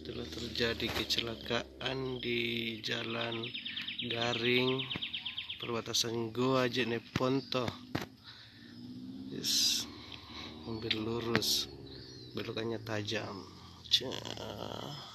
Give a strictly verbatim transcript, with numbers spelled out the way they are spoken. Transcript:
telah terjadi kecelakaan di jalan garing perbatasan Goa Jeneponto. Yes. Mobil lurus, belokannya tajam. Cah.